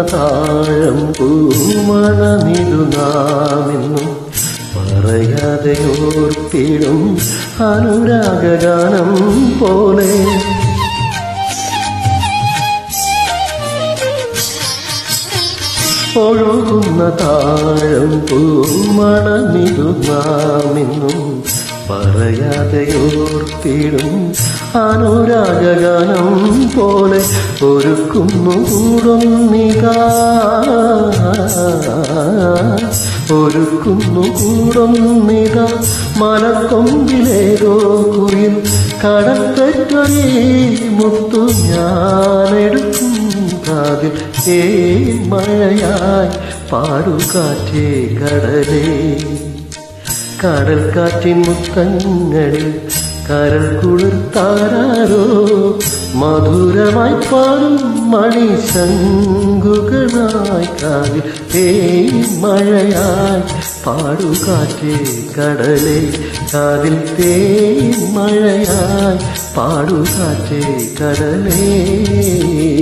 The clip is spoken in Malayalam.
താഴം പൂമണമിതു നാമെന്നും പറയാതെ ഓർത്തിടും അനുരാഗഗാനം പോലെ. ഒഴുകുന്ന താഴം പൂമണമിതു നാമെന്നും പറയാതെ ഓർത്തിടും അനുരാഗഗാനം പോലെ. ഒരുക്കുന്നു കൂടൊന്നിതാ ഒരുക്കുന്നു കൂടൊന്നിതാ മലക്കൊമ്പിലേതോ കുയിൽ കടക്കറ്റൊരേ മുത്തു ഞാനെടുക്കും കാതിൽ. മഴയായി പാടുകാറ്റേ കടലേ, കടൽ കാറ്റിൻ മുത്തങ്ങളിൽ കരൾ കുളിർത്താരോ മധുരമായി പാടും മണിശങ്കുകളായി കാതിൽ. മഴയായി പാടുകാറ്റേ കടലേ കാതിൽ. മഴയായി പാടുകാറ്റേ കടലേ.